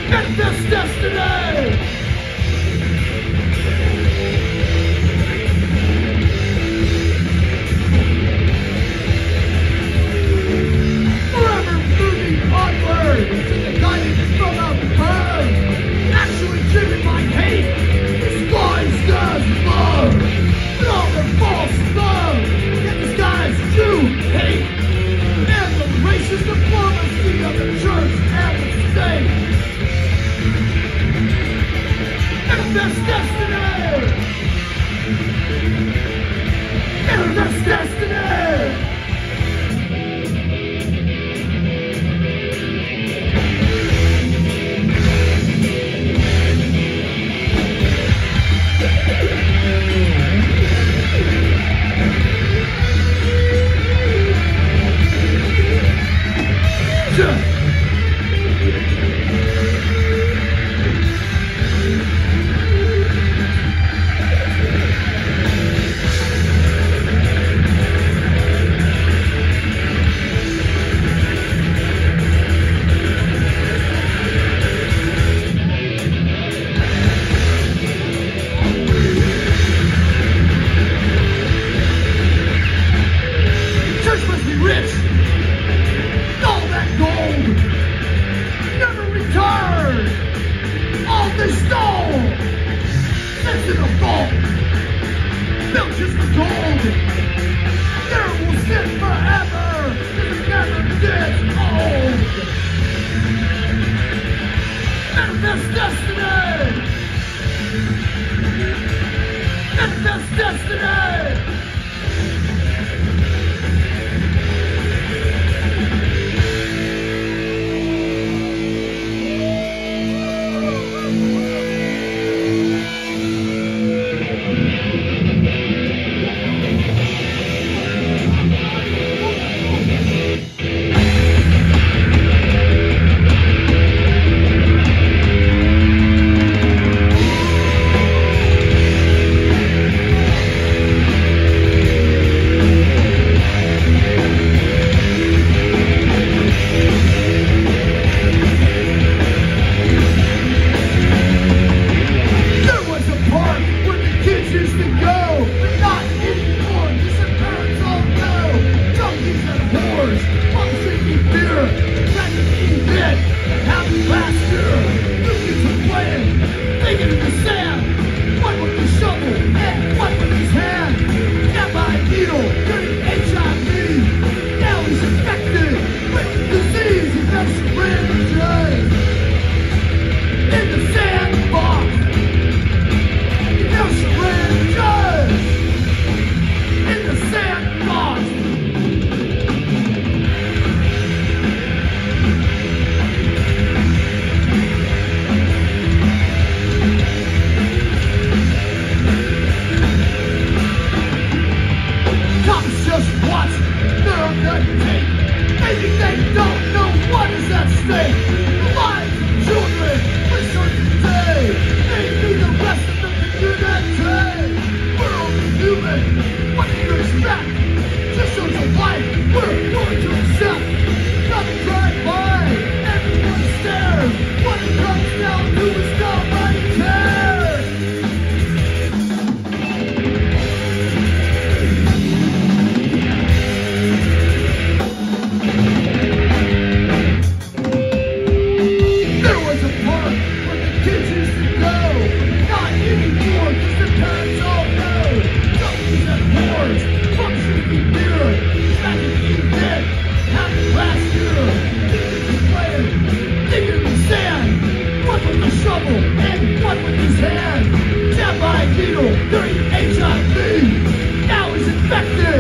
Manifest destiny! Forever moving onward to the guidance from above. Actually driven by hate, disguised as love. But all the false love that disguised true hate. And the racist diplomacy of the church and the state. Manifest destiny! Manifest destiny! Rich, all that gold, never returned. All they stole, sits in a vault, built just for gold. There will sit forever, it never gets old. Manifest destiny. Manifest destiny. Maybe they don't know what is at stake. The lives of children, research today. Maybe the rest of the community. We're only human. What do you expect? Just shows a life we're willing to accept. Nothing drive by, everyone stares. When it comes down to is nobody cares. And one with his hand, stabbed by a needle during HIV. Now he's infected.